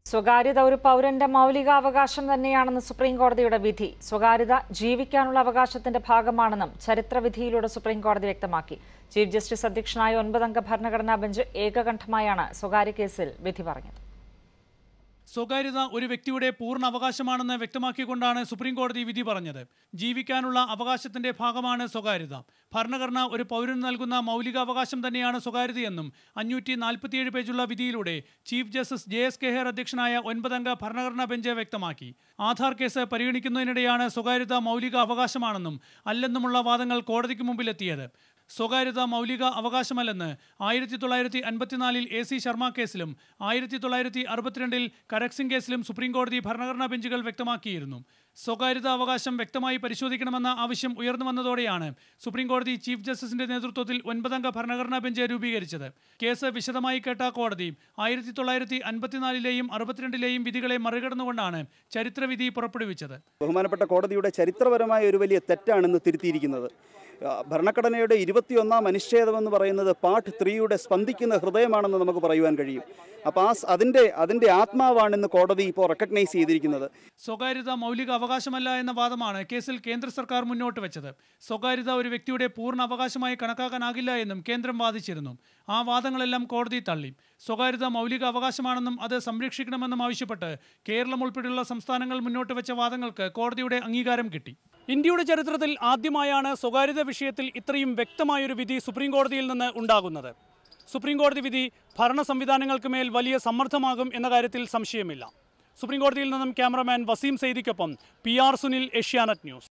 സ്വകാര്യത ഒരു പൗരന്റെ മൗലികാവകാശം തന്നെയാണെന്ന് സുപ്രീംകോടതിയുടെ വിധി. സ്വകാര്യത ജീവിക്കാനുള്ള അവകാശത്തിന്റെ ഭാഗമാണെന്നും ചരിത്രവിധിയിലൂടെ സുപ്രീംകോടതി വ്യക്തമാക്കി. ചീഫ് ജസ്റ്റിസ് അധ്യക്ഷനായ 9-അംഗ ഭരണഘടനാ ബെഞ്ച് ഏകകണ്ഠമായാണ് സ്വകാര്യ കേസിൽ വിധി പറഞ്ഞത്. സ്വകാര്യത ഒരു വ്യക്തിയുടെ പൂർണ്ണ അവകാശമാണെന്ന് വ്യക്തമാക്കിക്കൊണ്ടാണ് സുപ്രീംകോടതി വിധി പറഞ്ഞത്. ജീവിക്കാനുള്ള അവകാശത്തിന്റെ ഭാഗമാണ് സ്വകാര്യത. ഭരണഘടന ഒരു പൗരന് നൽകുന്ന മൗലികാവകാശം തന്നെയാണ് സ്വകാര്യതയെന്നും 547 പേജുള്ള വിധിയിലൂടെ ചീഫ് ജസ്റ്റിസ് JS കെഹർ അധ്യക്ഷനായ 9-അംഗ ഭരണഘടനാ ബെഞ്ച് വ്യക്തമാക്കി. ആധാർ കേസ് പരിഗണിക്കുന്നതിനിടെയാണ് സ്വകാര്യത മൗലിക അവകാശമാണെന്നും അല്ലെന്നുമുള്ള വാദങ്ങൾ കോടതിക്ക് മുമ്പിലെത്തിയത്. സ്വകാര്യത മൗലിക അവകാശമല്ലെന്ന് 1954 AC ശർമ്മ കേസിലും 1962 കരക്സിംഗ് കേസിലും സുപ്രീംകോടതി ഭരണഘടനാ ബെഞ്ചുകൾ വ്യക്തമാക്കിയിരുന്നു. സ്വകാര്യതാ അവകാശം വ്യക്തമായി പരിശോധിക്കണമെന്ന ആവശ്യം ഉയർന്നു വന്നതോടെയാണ് സുപ്രീംകോടതി ചീഫ് ജസ്റ്റിസിന്റെ നേതൃത്വത്തിൽ 9-അംഗ ഭരണഘടനാ ബെഞ്ച് രൂപീകരിച്ചത്. കേസ് വിശദമായി കേട്ട കോടതി 1954ലെയും 62ലെയും വിധികളെ മറികടന്നുകൊണ്ടാണ് ചരിത്രവിധി പുറപ്പെടുവിച്ചത്. ബഹുമാനപ്പെട്ട കോടതിയുടെ ചരിത്രപരമായ ഒരു വലിയ തെറ്റാണെന്ന് തിരുത്തിയിരിക്കുന്നത്. ഭരണഘടനയുടെ 21-ാം അനുച്ഛേദമെന്ന് പറയുന്നത് പാർട്ട് 3യുടെ സ്പന്ദിക്കുന്ന ഹൃദയമാണെന്ന് നമുക്ക് പറയുവാൻ കഴിയും. അപ്പോൾ അതിൻ്റെ ആത്മാവാണെന്ന് കോടതി ഇപ്പോൾ റെക്കഗ്നൈസ് ചെയ്തിരിക്കുന്നത്. സ്വകാര്യത മൗലിക അവകാശമല്ല എന്ന വാദമാണ് കേസിൽ കേന്ദ്ര സർക്കാർ മുന്നോട്ട് വെച്ചത്. സ്വകാര്യത ഒരു വ്യക്തിയുടെ പൂർണ്ണ അവകാശമായി കണക്കാക്കാനാകില്ല എന്നും കേന്ദ്രം വാദിച്ചിരുന്നു. ആ വാദങ്ങളെല്ലാം കോടതി തള്ളി. സ്വകാര്യത മൗലിക അവകാശമാണെന്നും അത് സംരക്ഷിക്കണമെന്നും ആവശ്യപ്പെട്ട് കേരളം ഉൾപ്പെടെയുള്ള സംസ്ഥാനങ്ങൾ മുന്നോട്ട് വെച്ച വാദങ്ങൾക്ക് കോടതിയുടെ അംഗീകാരം കിട്ടി. ഇന്ത്യയുടെ ചരിത്രത്തിൽ ആദ്യമായാണ് സ്വകാര്യത വിഷയത്തിൽ ഇത്രയും വ്യക്തമായൊരു വിധി സുപ്രീംകോടതിയിൽ നിന്ന് ഉണ്ടാകുന്നത്. സുപ്രീംകോടതി വിധി ഭരണ സംവിധാനങ്ങൾക്ക് മേൽ വലിയ സമ്മർദ്ദമാകും എന്ന കാര്യത്തിൽ സംശയമില്ല. സുപ്രീംകോടതിയിൽ നിന്നും ക്യാമറമാൻ വസീം സെയ്ദിക്കൊപ്പം PR സുനിൽ, ഏഷ്യാനെറ്റ് ന്യൂസ്.